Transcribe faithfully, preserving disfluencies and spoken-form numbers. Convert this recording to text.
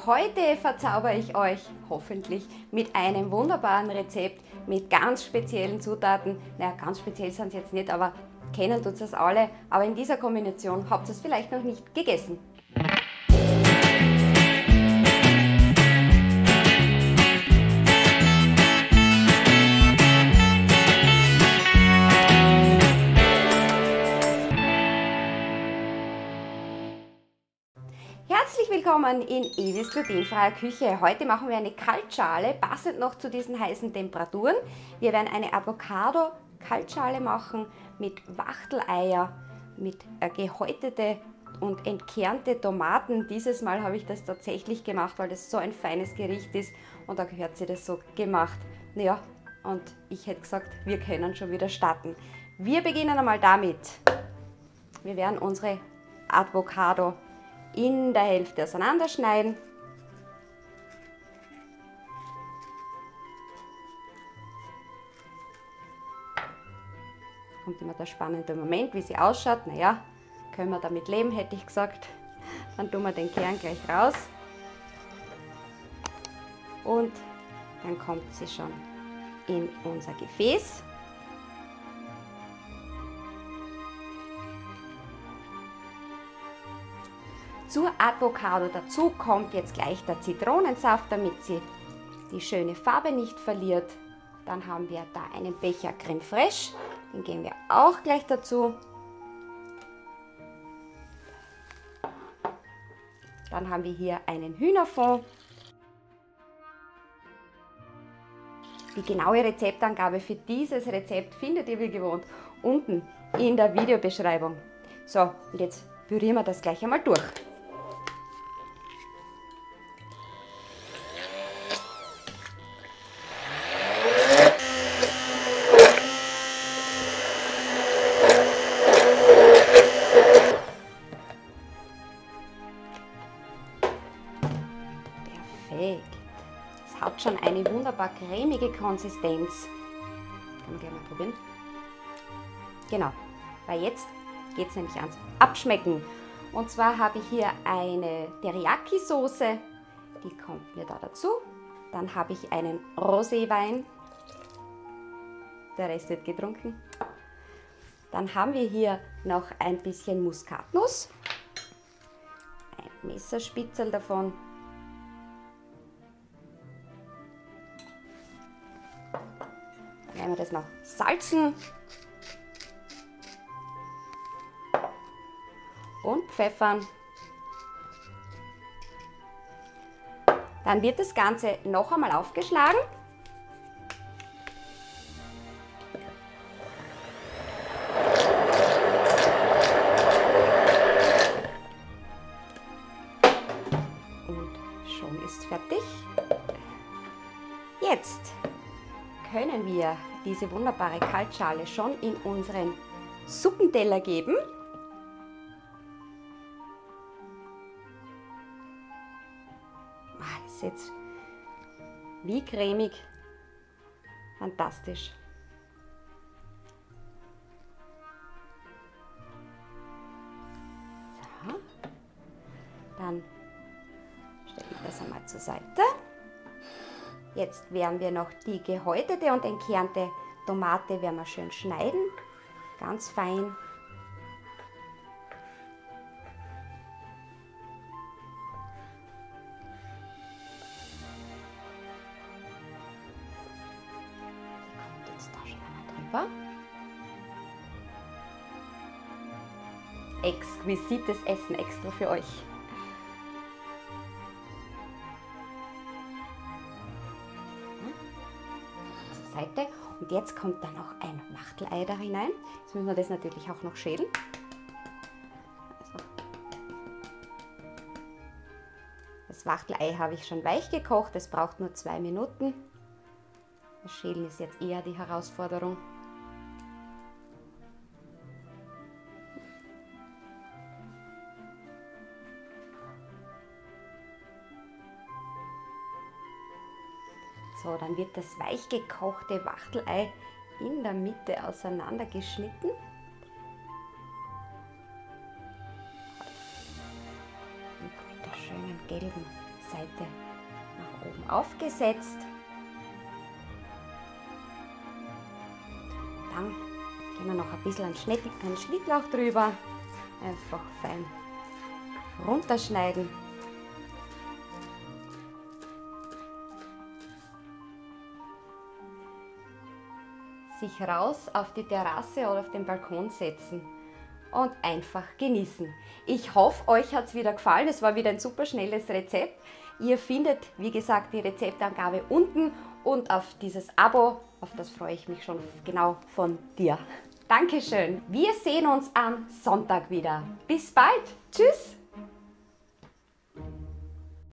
Heute verzauber ich euch hoffentlich mit einem wunderbaren Rezept mit ganz speziellen Zutaten. Naja, ganz speziell sind sie jetzt nicht, aber kennen tut es alle. Aber in dieser Kombination habt ihr es vielleicht noch nicht gegessen. Herzlich willkommen in Evis glutenfreier Küche. Heute machen wir eine Kaltschale, passend noch zu diesen heißen Temperaturen. Wir werden eine Avocado-Kaltschale machen mit Wachteleier, mit äh, gehäutete und entkernte Tomaten. Dieses Mal habe ich das tatsächlich gemacht, weil das so ein feines Gericht ist und da gehört sie das so gemacht. Naja, und ich hätte gesagt, wir können schon wieder starten. Wir beginnen einmal damit. Wir werden unsere Avocado in der Hälfte auseinanderschneiden. Kommt immer der spannende Moment, wie sie ausschaut. Naja, können wir damit leben, hätte ich gesagt. Dann tun wir den Kern gleich raus. Und dann kommt sie schon in unser Gefäß. Zur Avocado dazu kommt jetzt gleich der Zitronensaft, damit sie die schöne Farbe nicht verliert. Dann haben wir da einen Becher Creme Fraiche, den geben wir auch gleich dazu. Dann haben wir hier einen Hühnerfond. Die genaue Rezeptangabe für dieses Rezept findet ihr wie gewohnt unten in der Videobeschreibung. So, und jetzt pürieren wir das gleich einmal durch. Perfekt. Es hat schon eine wunderbar cremige Konsistenz. Kann man gleich mal probieren. Genau, weil jetzt geht es nämlich ans Abschmecken. Und zwar habe ich hier eine Teriyaki-Soße, die kommt mir da dazu. Dann habe ich einen Roséwein, der Rest wird getrunken. Dann haben wir hier noch ein bisschen Muskatnuss, ein Messerspitzel davon. Dann werden wir das noch salzen und pfeffern. Dann wird das Ganze noch einmal aufgeschlagen. Und schon ist fertig. Jetzt können wir diese wunderbare Kaltschale schon in unseren Suppenteller geben. Das ist jetzt wie cremig, fantastisch. So. Dann stellen wir das einmal zur Seite. Jetzt werden wir noch die gehäutete und entkernte Tomate werden wir schön schneiden, ganz fein. Die kommt jetzt da schon einmal drüber. Exquisites Essen extra für euch. Seite. Und jetzt kommt da noch ein Wachtelei da hinein. Jetzt müssen wir das natürlich auch noch schälen. Also, das Wachtelei habe ich schon weich gekocht, es braucht nur zwei Minuten. Das Schälen ist jetzt eher die Herausforderung. So, dann wird das weich gekochte Wachtelei in der Mitte auseinandergeschnitten. Und mit der schönen gelben Seite nach oben aufgesetzt. Dann gehen wir noch ein bisschen einen, Schnitt, einen Schnittlauch drüber. Einfach fein runterschneiden. Sich raus auf die Terrasse oder auf den Balkon setzen und einfach genießen. Ich hoffe, euch hat es wieder gefallen. Es war wieder ein super schnelles Rezept. Ihr findet, wie gesagt, die Rezeptangabe unten und auf dieses Abo, auf das freue ich mich schon genau von dir. Dankeschön. Wir sehen uns am Sonntag wieder. Bis bald. Tschüss.